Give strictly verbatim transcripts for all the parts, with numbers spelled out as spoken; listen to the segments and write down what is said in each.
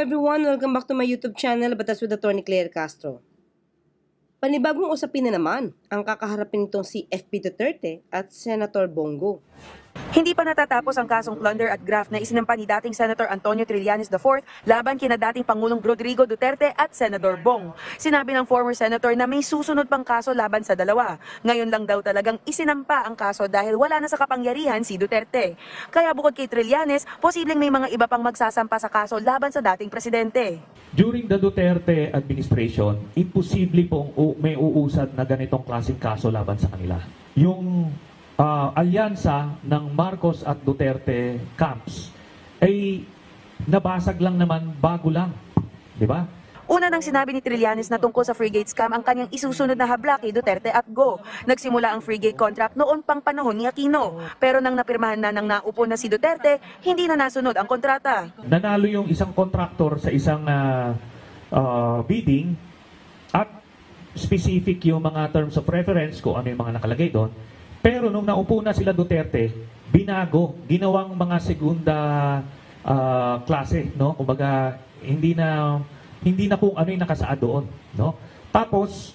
everyone! Welcome back to my YouTube channel, Batas with Attorney Claire Castro. Panibagong usapin na naman ang kakaharapin nitong si F P Duterte at Senator Bongo. Hindi pa natatapos ang kasong plunder at graft na isinampa ni dating Senator Antonio Trillanes the fourth laban kina dating Pangulong Rodrigo Duterte at Senador Bong. Sinabi ng former senator na may susunod pang kaso laban sa dalawa. Ngayon lang daw talagang isinampa ang kaso dahil wala na sa kapangyarihan si Duterte. Kaya bukod kay Trillanes, posibleng may mga iba pang magsasampa sa kaso laban sa dating presidente. During the Duterte administration, imposible pong may uusad na ganitong klaseng kaso laban sa kanila. Yung Uh, alyansa ng Marcos at Duterte camps ay nabasag lang naman bago lang, di ba? Una nang sinabi ni Trillanes na tungkol sa frigate scam ang kanyang isusunod na habla kay Duterte at Go. Nagsimula ang frigate contract noon pang panahon ni Aquino. Pero nang napirmahan na ng naupo na si Duterte, hindi na nasunod ang kontrata. Nanalo yung isang contractor sa isang uh, uh, bidding at specific yung mga terms of reference kung ano yung mga nakalagay doon. Pero nung naupo na sila Duterte, binago, ginawang mga segunda uh, klase, no? Kumbaga hindi na hindi na kung ano yung nakasaad doon, no? Tapos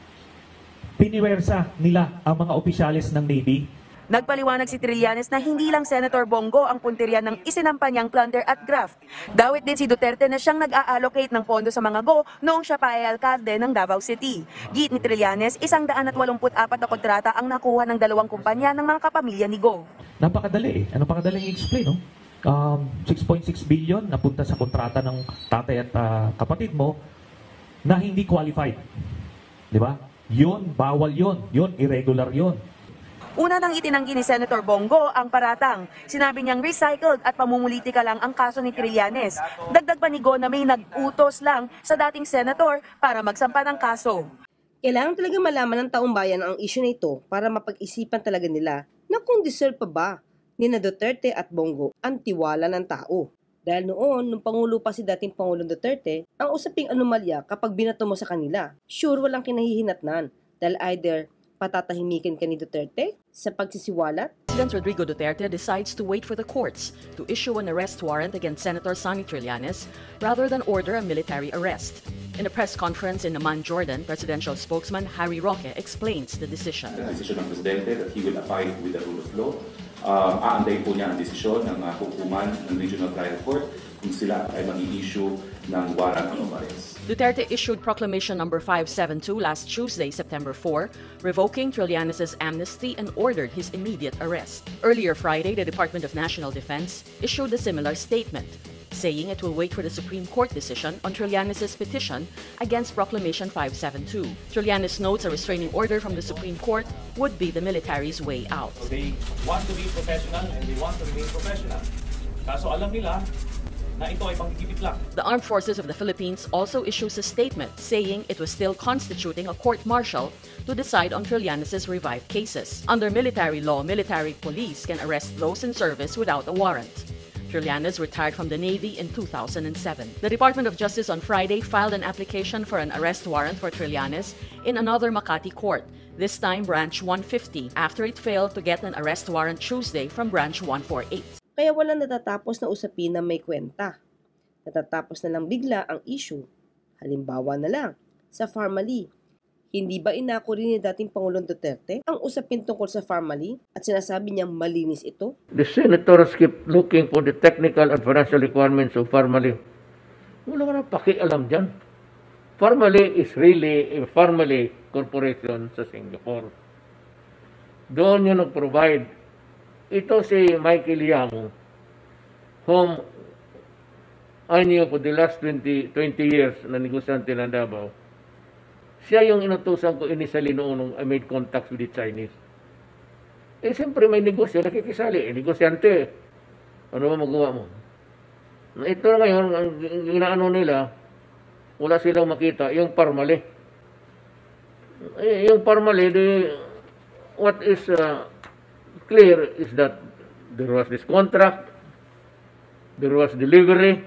piniwersa nila ang mga opisyalis ng Navy. Nagpaliwanag si Trillanes na hindi lang Senator Bongo ang punteriya ng isinampa niyang plunder at graft. Dawit din si Duterte na siyang nag-a-allocate ng pondo sa mga Go noong siya pa ay alkalde ng Davao City. Giit ni Trillanes, isang daan at walumput apat na kontrata ang nakuha ng dalawang kumpanya ng mga kapamilya ni Go. Napakadali eh. Ano pakadaling i-explain, no? Um, six point six billion napunta sa kontrata ng tatay at uh, kapatid mo na hindi qualified. Di ba? Yun, bawal yun. Yun, irregular yun. Una nang itinanggi ni Senator Bongo ang paratang. Sinabi niyang recycled at pamumulitika lang ang kaso ni Trillanes. Dagdag pa ni Go na may nag-utos lang sa dating senator para magsampa ng kaso. Kailangan talaga malaman ng taong bayan ang issue na ito para mapag-isipan talaga nila na kung deserve pa ba ni na Duterte at Bongo ang tiwala ng tao. Dahil noon, nung Pangulo pa si dating Pangulong Duterte, ang usaping anomalya kapag binato mo sa kanila, sure walang kinahihinatnan dahil either patatahimikin ka ni Duterte sa pagsisiwalat. President Rodrigo Duterte decides to wait for the courts to issue an arrest warrant against Senator Sonny Trillanes rather than order a military arrest. In a press conference in Amman, Jordan, presidential spokesman Harry Roque explains the decision. The decision ng Presidente that he will abide with the rule of law. Um, aanday po niya ang desisyon ng uh, hukuman ng Regional Trial Court kung sila ay mag-i-issue ng warrant of arrest. Duterte issued Proclamation number five seventy-two last Tuesday, September fourth, revoking Trillanes' amnesty and ordered his immediate arrest. Earlier Friday, the Department of National Defense issued a similar statement, saying it will wait for the Supreme Court decision on Trillanes' petition against Proclamation five seventy-two. Trillanes notes a restraining order from the Supreme Court would be the military's way out. So they want to be professional and they want to remain professional. Kaso alam nila na ito ay panggigipit lang. The Armed Forces of the Philippines also issues a statement saying it was still constituting a court-martial to decide on Trillanes' revived cases. Under military law, military police can arrest those in service without a warrant. Trillanes retired from the Navy in two thousand seven. The Department of Justice on Friday filed an application for an arrest warrant for Trillanes in another Makati court, this time Branch one fifty, after it failed to get an arrest warrant Tuesday from Branch one forty-eight. Kaya walang natatapos na usapin na may kwenta. Natatapos na lang bigla ang issue. Halimbawa na lang, sa Pharmally. Hindi ba inako rin ni dating Pangulong Duterte ang usapin tungkol sa Pharmally at sinasabi niyang malinis ito? The senators keep looking for the technical and financial requirements of Pharmally. Wala ka na pakialam dyan. Pharmally is really a Pharmally corporation sa Singapore. Doon yun nag-provide. Ito si Michael Yang, whom I knew for the last twenty, twenty years na negosyante ng Davao. Siya yung inutusan ko initially noon nung I made contacts with the Chinese. Eh, siyempre may negosyo, nakikisali. Eh, negosyante. Ano ba magawa mo? Ito na ngayon, ang ginaano nila, wala silang makita, yung Pharmally. Eh, yung Pharmally, the, what is uh, clear is that there was this contract, there was delivery,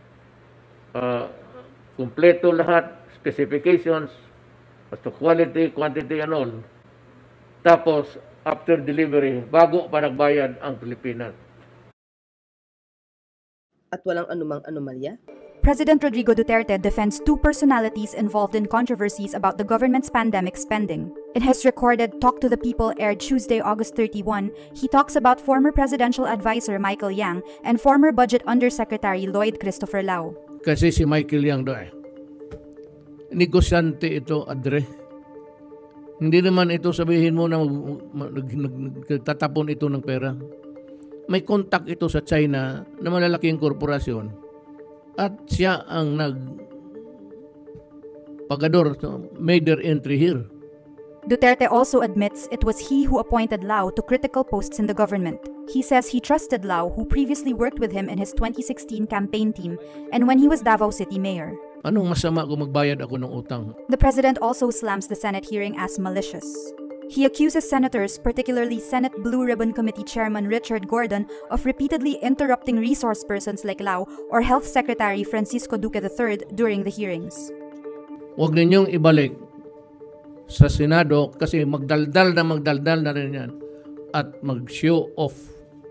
uh, kumpleto lahat, specifications, as to quality, quantity, and all. Tapos, after delivery, bago pa nagbayad ang Pilipinas. At walang anumang anomalya? President Rodrigo Duterte defends two personalities involved in controversies about the government's pandemic spending. In his recorded Talk to the People aired Tuesday, August thirty-first, he talks about former presidential advisor Michael Yang and former Budget Undersecretary Lloyd Christopher Lau. Kasi si Michael Yang doon eh. Negosyante ito, Adre. Hindi naman ito sabihin mo na nagtatapon ito ng pera. May contact ito sa China na malalaking korporasyon at siya ang nagpagador, made their entry here. Duterte also admits it was he who appointed Lau to critical posts in the government. He says he trusted Lau, who previously worked with him in his twenty sixteen campaign team and when he was Davao City Mayor. Anong masama kung magbayad ako ng utang? The president also slams the Senate hearing as malicious. He accuses senators, particularly Senate Blue Ribbon Committee Chairman Richard Gordon, of repeatedly interrupting resource persons like Lau or Health Secretary Francisco Duque the third during the hearings. Huwag ninyong ibalik sa Senado kasi magdaldal na magdaldal na rin yan at mag-show off.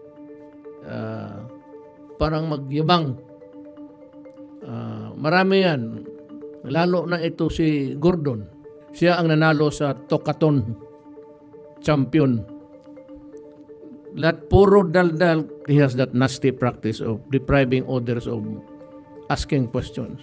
Uh, parang magyabang. Uh, marami yan. Lalo na ito si Gordon. Siya ang nanalo sa Tokaton champion. Lahat puro daldal. He has that nasty practice of depriving others of asking questions.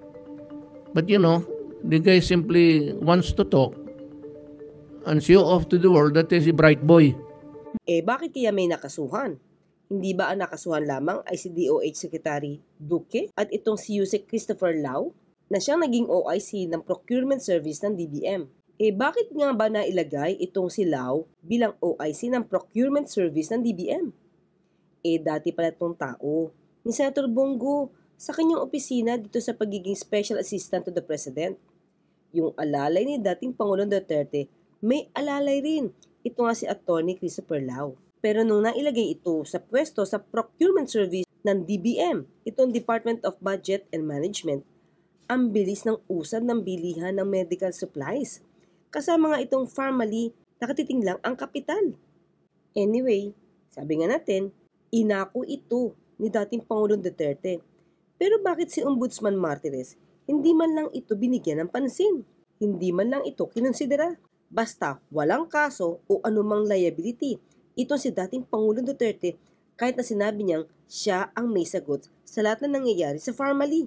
But you know, the guy simply wants to talk and show off to the world that he's a bright boy. Eh bakit kaya may nakasuhan? Hindi ba ang nakasuhan lamang ay si D O H Secretary Duque at itong si Yusek Christopher Lau na siyang naging O I C ng Procurement Service ng D B M? Eh bakit nga ba nailagay itong si Lau bilang O I C ng Procurement Service ng D B M? Eh dati pala itong tao ni Senator Bongo sa kanyang opisina dito sa pagiging Special Assistant to the President. Yung alalay ni dating Pangulong Duterte, may alalay rin. Ito nga si Attorney Christopher Lau. Pero nung nailagay ito sa pwesto sa Procurement Service ng D B M, itong Department of Budget and Management, ang bilis ng usad ng bilihan ng medical supplies. Kasama nga itong formally nakatiting lang ang kapital. Anyway, sabi nga natin, inako ito ni dating Pangulong Duterte. Pero bakit si Ombudsman Martires hindi man lang ito binigyan ng pansin? Hindi man lang ito kinonsidera? Basta walang kaso o anumang liability. Itong si dating Pangulong Duterte kahit na sinabi niyang siya ang may sagot sa lahat na nangyayari sa formally.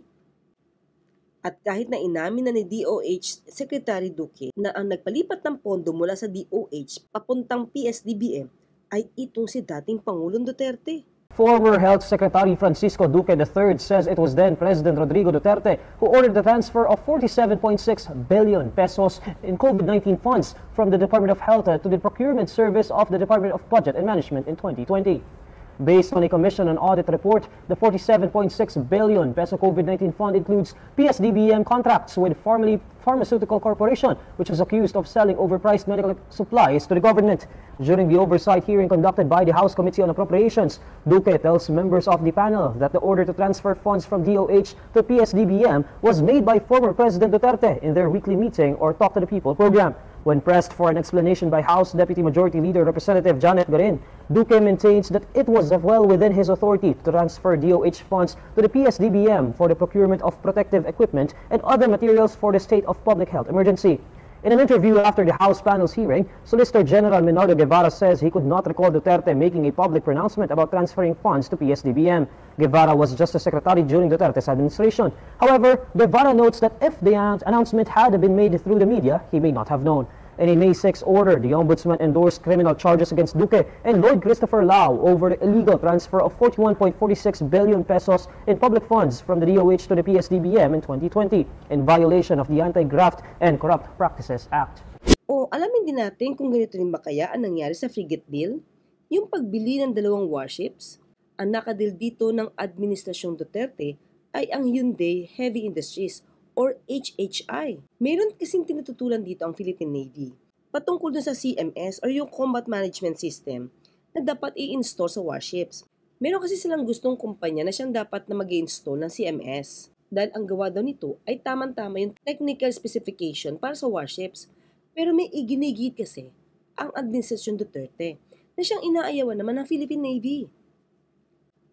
At kahit na inamin na ni D O H Secretary Duque na ang nagpalipat ng pondo mula sa D O H papuntang P S D B M ay itong si dating Pangulong Duterte. Former Health Secretary Francisco Duque the third says it was then President Rodrigo Duterte who ordered the transfer of forty-seven point six billion pesos in COVID nineteen funds from the Department of Health to the Procurement Service of the Department of Budget and Management in twenty twenty. Based on a Commission on Audit report, the forty-seven point six billion peso COVID nineteen fund includes P S D B M contracts with formerly Pharmaceutical Corporation, which was accused of selling overpriced medical supplies to the government. During the oversight hearing conducted by the House Committee on Appropriations, Duque tells members of the panel that the order to transfer funds from D O H to P S D B M was made by former President Duterte in their weekly meeting or Talk to the People program. When pressed for an explanation by House Deputy Majority Leader Representative Janet Garin, Duque maintains that it was well within his authority to transfer D O H funds to the P S D B M for the procurement of protective equipment and other materials for the state of public health emergency. In an interview after the House panel's hearing, Solicitor General Menardo Guevara says he could not recall Duterte making a public pronouncement about transferring funds to P S D B M. Guevara was Justice Secretary during Duterte's administration. However, Guevara notes that if the announcement had been made through the media, he may not have known. In a May sixth order, the Ombudsman endorsed criminal charges against Duque and Lloyd Christopher Lau over the illegal transfer of forty-one point four six billion pesos in public funds from the D O H to the P S D B M in twenty twenty, in violation of the Anti-Graft and Corrupt Practices Act. O alamin din natin kung ganito rin ba kaya ang nangyari sa frigate deal? Yung pagbili ng dalawang warships, ang nakadil dito ng Administrasyong Duterte ay ang Hyundai Heavy Industries or H H I. Meron kasing tinututulan dito ang Philippine Navy patungkol dun sa C M S or yung Combat Management System na dapat i-install sa warships. Meron kasi silang gustong kumpanya na siyang dapat na mag-i-install ng C M S dahil ang gawa daw nito ay tamang-tama yung technical specification para sa warships. Pero may iginigit kasi ang Administrasyon Duterte na siyang inaayawan naman ng Philippine Navy.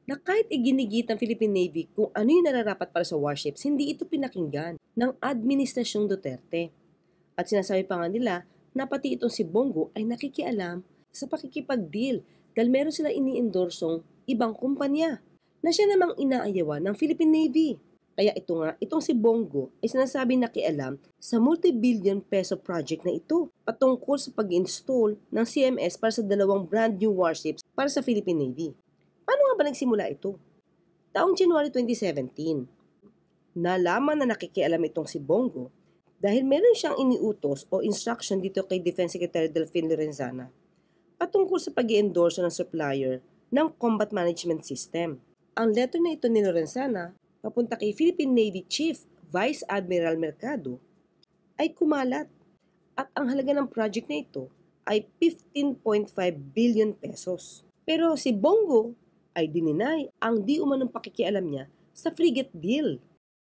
na kahit iginigit ng Philippine Navy kung ano yung nararapat para sa warships, hindi ito pinakinggan ng Administrasyong Duterte. At sinasabi pa nga nila na pati itong si Bongo ay nakikialam sa pakikipag-deal dahil meron sila ini-endorsong ibang kumpanya na siya namang inaayawan ng Philippine Navy. Kaya ito nga, itong si Bongo ay sinasabing nakialam sa multi-billion peso project na ito patungkol sa pag-install ng C M S para sa dalawang brand new warships para sa Philippine Navy. Paano nga ba nagsimula ito? Taong January twenty seventeen, nalaman na nakikialam itong si Bongo dahil meron siyang iniutos o instruction dito kay Defense Secretary Delfin Lorenzana patungkol sa pag-i-endorse ng supplier ng combat management system. Ang letter na ito ni Lorenzana papunta kay Philippine Navy Chief Vice Admiral Mercado ay kumalat at ang halaga ng project na ito ay fifteen point five billion pesos. Pero si Bongo ay dininay ang di umanong pakikialam niya sa frigate deal.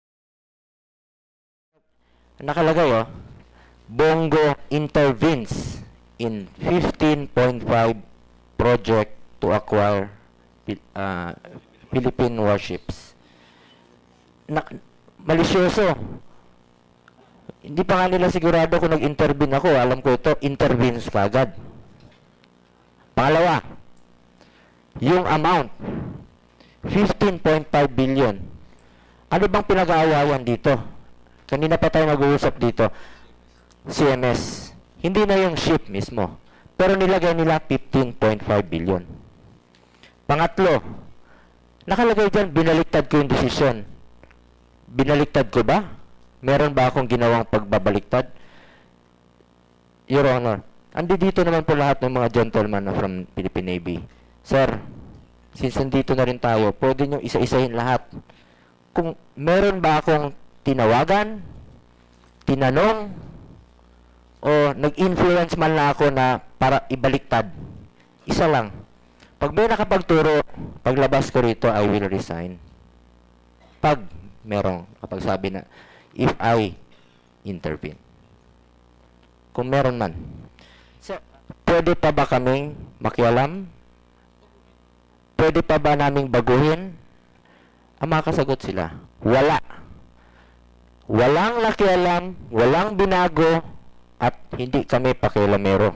Nakalagay oh, Bongo intervenes in fifteen point five project to acquire uh, Philippine warships. Na, malisyoso. Hindi pa nga nila sigurado kung nag-intervene ako. Alam ko ito, intervenes kagad. Pangalawa, yung amount, fifteen point five billion. Ano bang pinag-aawayan dito? Kanina pa tayo nag-uusap dito. C M S. Hindi na yung ship mismo. Pero nilagay nila fifteen point five billion. Pangatlo, nakalagay dyan, binaliktad ko yung desisyon. Binaliktad ko ba? Meron ba akong ginawang pagbabaliktad? Your Honor, andi dito naman po lahat ng mga gentleman na from Philippine Navy. Sir, since nandito na rin tayo, pwede nyo isa-isahin lahat. Kung meron ba akong tinawagan, tinanong, o nag-influence man lang ako na para ibaliktad, isa lang. Pag may nakapagturo, paglabas ko rito, I will resign. Pag merong kapag sabi na, if I intervene. Kung meron man. So, pwede pa ba kaming makialam? Pwede pa ba naming baguhin? Ang makasagot sila, wala. Walang nakialam, walang binago, at hindi kami pakialamero.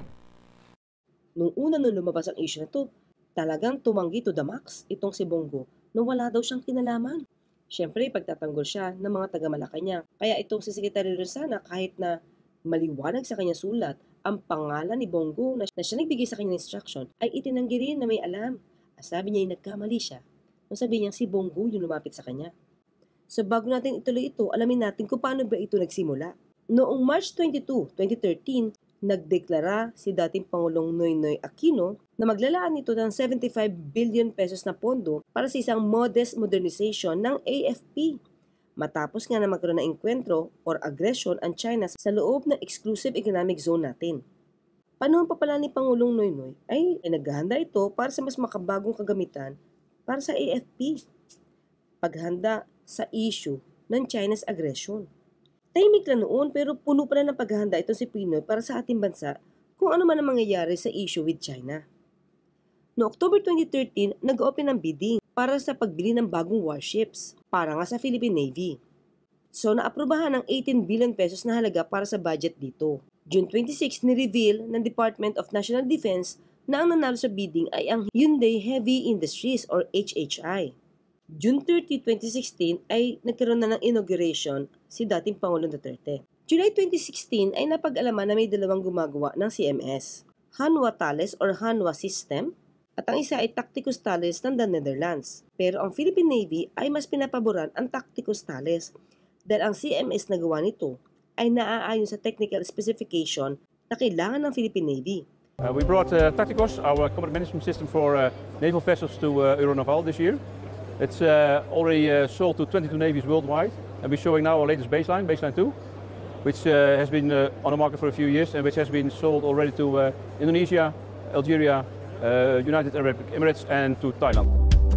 Nung una nung lumabas ang issue na to, talagang tumanggi to the max itong si Bongo na wala daw siyang kinalaman. Siyempre, pagtatanggol siya ng mga taga-Malacanang. Kaya itong si Secretary Lorenzana, kahit na maliwanag sa kanya sulat ang pangalan ni Bongo na, na siya nagbigay sa kanya instruction, ay itinanggi rin na may alam. At sabi niya ay nagkamali siya. Nung sabi niya si Bongo yung lumapit sa kanya. So bago natin ituloy ito, alamin natin kung paano ba ito nagsimula. Noong March twenty-second, twenty thirteen, nagdeklara si dating Pangulong Noynoy Aquino na maglalaan nito ng seventy-five billion pesos na pondo para sa isang modest modernization ng A F P. Matapos nga na magkaroon ng engkwentro or aggression ang China sa loob ng exclusive economic zone natin. Panahon pa pala ni Pangulong Noynoy ay, ay naghahanda ito para sa mas makabagong kagamitan para sa A F P. Paghanda sa issue ng China's aggression. Tahimik lang noon pero puno pa na ng paghahanda ito si Pinoy para sa ating bansa kung ano man ang mangyayari sa issue with China. No October twenty thirteen, nag-open ang bidding para sa pagbili ng bagong warships para nga sa Philippine Navy. So naaprubahan ng eighteen billion pesos na halaga para sa budget dito. June twenty-sixth, ni-reveal ng Department of National Defense na ang nanalo sa bidding ay ang Hyundai Heavy Industries or H H I. June thirtieth, twenty sixteen ay nagkaroon na ng inauguration si dating Pangulong Duterte. July twenty sixteen ay napag-alaman na may dalawang gumagawa ng C M S, Hanwha Thales or Hanwha System, at ang isa ay Tacticus Thales ng the Netherlands. Pero ang Philippine Navy ay mas pinapaboran ang Tacticus Thales dahil ang C M S na gawa nito ay naaayon sa technical specification na kailangan ng Philippine Navy. Uh, we brought uh, Tacticus, our combat management system for uh, naval vessels to uh, Euronaval this year. It's uh, already uh, sold to twenty-two navies worldwide, and we're showing now our latest baseline, baseline two, which uh, has been uh, on the market for a few years and which has been sold already to uh, Indonesia, Algeria, uh, United Arab Emirates and to Thailand.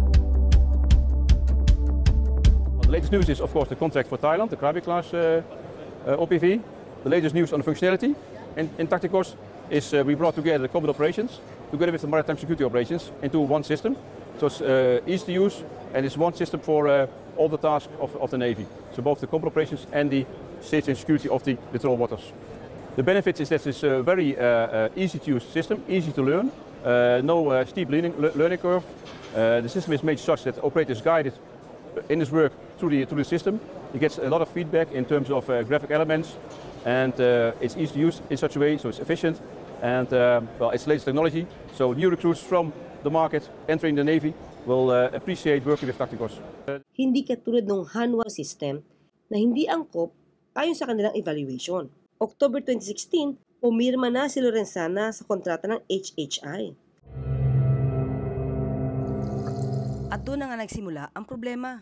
Well, the latest news is of course the contract for Thailand, the Krabi class uh, uh, O P V. The latest news on the functionality in, in Tacticus is uh, we brought together the combat operations together with the maritime security operations into one system. So it's uh, easy to use, and it's one system for uh, all the tasks of, of the Navy. So both the combat operations and the safety and security of the littoral waters. The benefit is that it's a very uh, uh, easy to use system, easy to learn, uh, no uh, steep learning, learning curve. Uh, the system is made such that the operator is guided in his work through the, through the system. He gets a lot of feedback in terms of uh, graphic elements, and uh, it's easy to use in such a way, so it's efficient. And uh, well, it's latest technology, so new recruits from the market entering the Navy will uh, appreciate working with Tacticos. Uh, Hindi katulad ng Hanwha system na hindi angkop ayon sa kanilang evaluation. October twenty sixteen, pumirma na si Lorenzana sa kontrata ng H H I. At doon na nga nagsimula ang problema.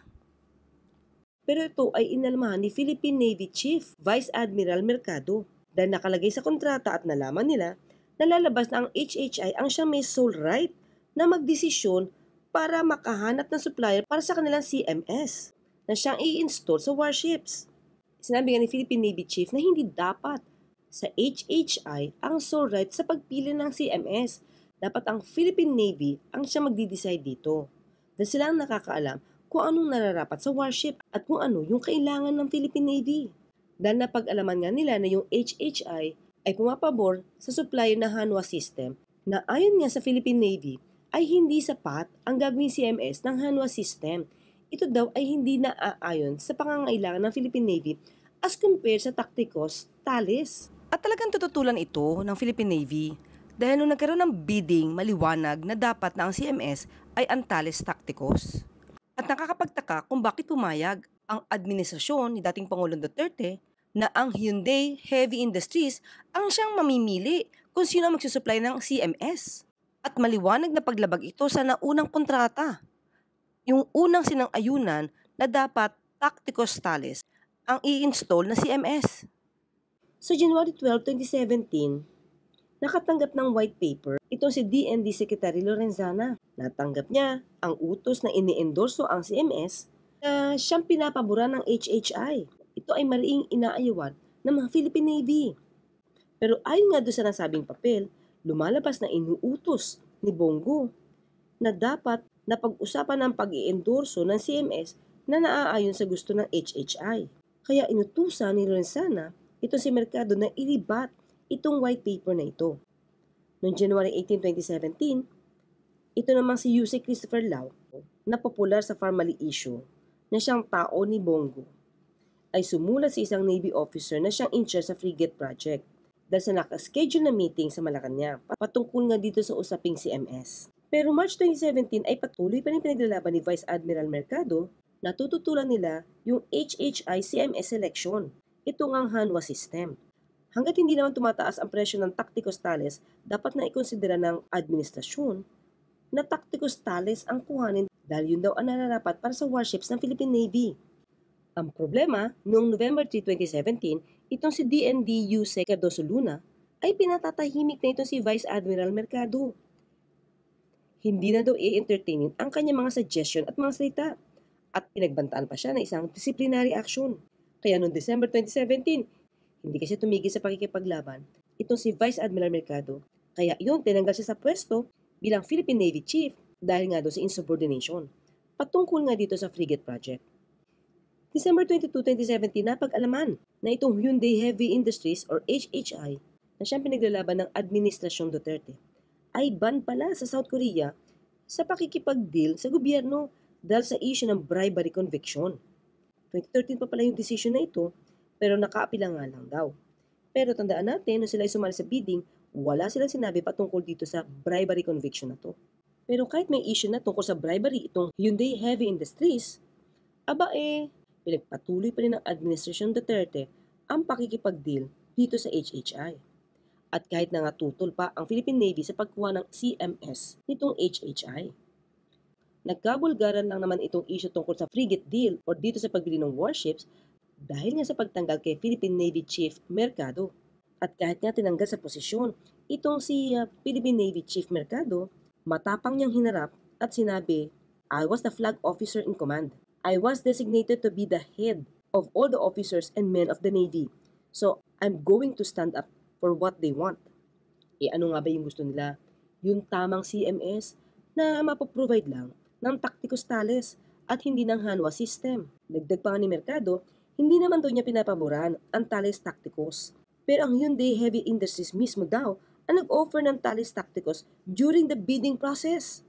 Pero ito ay inalmahan ni Philippine Navy Chief Vice Admiral Mercado dahil nakalagay sa kontrata at nalaman nila na lalabas na ang H H I ang siyang may sole right na magdesisyon para makahanap ng supplier para sa kanilang C M S na siyang i-install sa warships. Sinabi nga ni Philippine Navy Chief na hindi dapat sa H H I ang sole right sa pagpili ng C M S. Dapat ang Philippine Navy ang siya magdi-decide dito. Dahil sila ang nakakaalam kung anong nararapat sa warship at kung ano yung kailangan ng Philippine Navy. Dahil napag-alaman nga nila na yung H H I ay pumapabor sa supplier na Hanwha system na ayon nga sa Philippine Navy ay hindi sapat ang gagawing C M S ng Hanwha system. Ito daw ay hindi naaayon sa pangangailangan ng Philippine Navy as compared sa Tacticos Thales. At talagang tututulan ito ng Philippine Navy dahil nung nagkaroon ng bidding maliwanag na dapat na ang C M S ay ang Thales Tacticos. At nakakapagtaka kung bakit pumayag ang administrasyon ni dating Pangulong Duterte na ang Hyundai Heavy Industries ang siyang mamimili kung sino ang magsusupply ng C M S. At maliwanag na paglabag ito sa naunang kontrata. Yung unang sinang-ayunan na dapat Tacticos Thales ang i-install na C M S. Sa January twelfth, twenty seventeen, nakatanggap ng white paper itong si D N D Secretary Lorenzana. Natanggap niya ang utos na ini-endorso ang C M S na siyang pinapaboran ng H H I. Ito ay mariing inaayawan ng mga Philippine Navy. Pero ayon nga doon sa nasabing papel, lumalabas na inuutos ni Bongo na dapat na pag-usapan ng pag-i-endorso ng C M S na naaayon sa gusto ng H H I. Kaya inutusan ni Lorenzana ito si Mercado na ilibat itong white paper na ito. Noong January eighteenth, twenty seventeen, ito namang si Yusek Christopher Lau na popular sa Farmally issue na siyang tao ni Bongo ay sumulat sa isang Navy officer na siyang in charge sa frigate project dahil sa nakaschedule na meeting sa Malacanang patungkol nga dito sa usaping C M S. Pero March twenty seventeen ay patuloy pa rin pinaglalaban ni Vice Admiral Mercado na tututulan nila yung H H I C M S selection. Ito ngang Hanwha system. Hanggat hindi naman tumataas ang presyo ng Tacticos Thales, dapat na ikonsidera ng administrasyon na Tacticos Thales ang kuhanin dahil yun daw ang nararapat para sa warships ng Philippine Navy. Ang problema, noong November third, twenty seventeen, itong si D N D Yusek Cardoso Luna ay pinatatahimik na itong si Vice Admiral Mercado. Hindi na daw i-entertainin ang kanyang mga suggestion at mga salita at pinagbantaan pa siya ng isang disciplinary action. Kaya noong December twenty seventeen, hindi kasi tumigil sa pakikipaglaban itong si Vice Admiral Mercado. Kaya yun, tinanggal siya sa pwesto bilang Philippine Navy Chief dahil nga doon sa insubordination. Patungkol nga dito sa frigate project. December twenty-second, twenty seventeen, napag-alaman na itong Hyundai Heavy Industries or H H I na siyang pinaglalaban ng Administrasyong Duterte ay ban pala sa South Korea sa pakikipag-deal sa gobyerno dahil sa issue ng bribery conviction. twenty thirteen pa pala yung decision na ito, pero nakaapila nga lang daw. Pero tandaan natin, nung sila ay sumali sa bidding, wala silang sinabi patungkol dito sa bribery conviction na to. Pero kahit may issue na tungkol sa bribery itong Hyundai Heavy Industries, aba eh, pinagpatuloy pa rin ng Administrasyon Duterte ang pakikipag-deal dito sa H H I. At kahit na nga tutol pa ang Philippine Navy sa pagkuha ng C M S nitong H H I. Nagkabulgaran lang naman itong issue tungkol sa frigate deal o dito sa pagbili ng warships dahil nga sa pagtanggal kay Philippine Navy Chief Mercado. At kahit nga tinanggal sa posisyon, itong si uh, Philippine Navy Chief Mercado, matapang niyang hinarap at sinabi, I was the flag officer in command. I was designated to be the head of all the officers and men of the Navy. So, I'm going to stand up for what they want. E ano nga ba yung gusto nila? Yung tamang C M S na mapaprovide lang ng Tacticos Thales at hindi ng Hanwha system. Dagdag pa nga ni Mercado, hindi naman daw niya pinapaboran ang Thales Tacticos. Pero ang Hyundai Heavy Industries mismo daw ang nag-offer ng Thales Tacticos during the bidding process.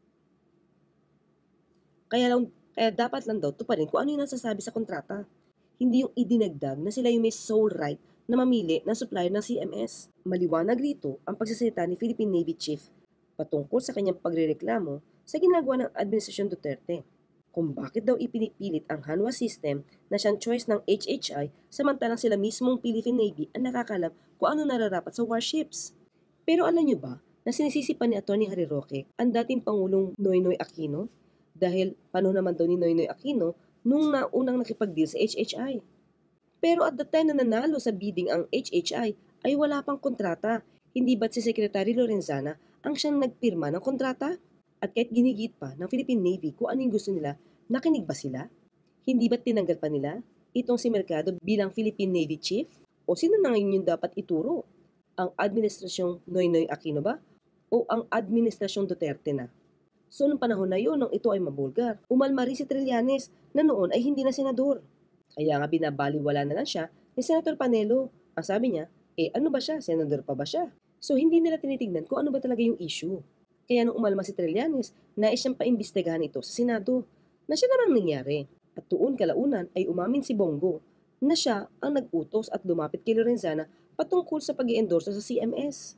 Kaya, lang, kaya dapat lang daw tuparin kung ano yung nasasabi sa kontrata. Hindi yung idinagdag na sila yung may sole right na mamili ng supplier ng C M S. Maliwanag rito ang pagsasalita ni Philippine Navy Chief patungkol sa kanyang pagrereklamo sa ginagawa ng Administrasyon Duterte. Kung bakit daw ipinipilit ang Hanwha system na siyang choice ng H H I samantalang sila mismong Philippine Navy ang nakakalam kung ano nararapat sa warships. Pero alam niyo ba na sinisisi pa ni Atty. Harry Roque ang dating Pangulong Noynoy Aquino dahil paano naman daw ni Noynoy Aquino nung naunang nakipag-deal sa H H I. Pero at the time na nanalo sa bidding ang H H I ay wala pang kontrata. Hindi ba't si Secretary Lorenzana ang siyang nagpirma ng kontrata? At kahit ginigit pa ng Philippine Navy kung ano yung gusto nila, nakinig ba sila? Hindi ba't tinanggal pa nila itong si Mercado bilang Philippine Navy Chief? O sino na ngayon yung dapat ituro? Ang Administrasyong Noynoy Aquino ba? O ang Administrasyong Duterte na? So nung panahon na yun, nung ito ay mabulgar, umalma rin si Trillanes na noon ay hindi na senador. Kaya nga binabaliwala na lang siya ni Senator Panelo. Ang sabi niya, eh ano ba siya? Senador pa ba siya? So hindi nila tinitignan kung ano ba talaga yung issue. Kaya nung umalma si Trillanes, nais siyang paimbestigahan ito sa Senado na siya namang nangyari. At tuon kalaunan ay umamin si Bongo na siya ang nag-utos at lumapit kay Lorenzana patungkol sa pag-i-endorse sa C M S.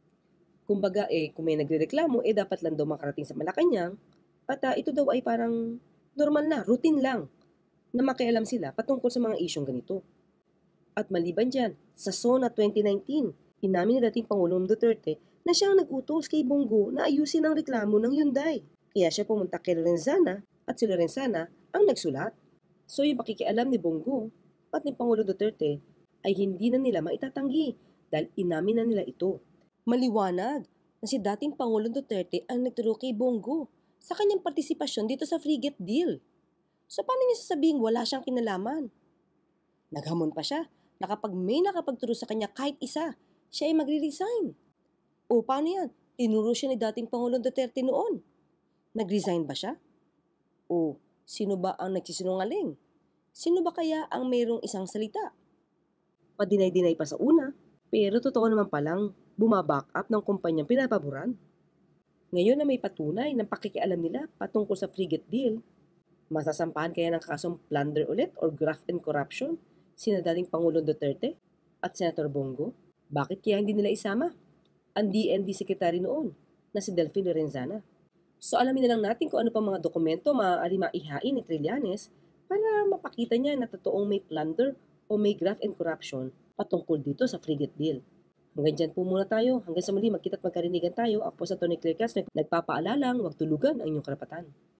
Kumbaga eh, kung may nagrereklamo, eh dapat lang daw makarating sa Malacanang at uh, ito daw ay parang normal na, routine lang na makialam sila patungkol sa mga isyong ganito. At maliban dyan, sa SONA twenty nineteen, inamin ni dating Pangulong Duterte na siya ang nag-utos kay Bongo na ayusin ang reklamo ng Hyundai. Kaya siya pumunta kay Lorenzana at si Lorenzana ang nagsulat. So yung pakikialam ni Bongo at ni Pangulong Duterte ay hindi na nila maitatanggi dahil inamin na nila ito. Maliwanag na si dating Pangulong Duterte ang nagturo kay Bongo sa kanyang partisipasyon dito sa frigate deal. So paano niya sasabing wala siyang kinalaman? Naghamon pa siya na kapag may nakapagturo sa kanya kahit isa, siya ay magre-resign. O paano yan? Tinuro siya ni dating Pangulong Duterte noon. Nag-resign ba siya? O sino ba ang nagsisinungaling? Sino ba kaya ang mayroong isang salita? Padinay-dinay pa sa una, pero totoo naman palang bumaback up ng kumpanyang pinapaboran. Ngayon na may patunay ng pakikialam nila patungkol sa frigate deal, masasampahan kaya ng kasong plunder ulit or graft and corruption sina dating Pangulong Duterte at Senator Bongo? Bakit kaya hindi nila isama ang D N D Secretary noon na si Delfin Lorenzana? So alamin na lang natin kung ano pa mga dokumento maaari maihain ni Trillanes para mapakita niya na totoong may plunder o may graft and corruption patungkol dito sa frigate deal. Hanggang dyan po muna tayo. Hanggang sa muli, magkita at magkarinigan tayo. Ako po sa Tony Claire Castro, nagpapaalalang, huwag tulugan ang inyong karapatan.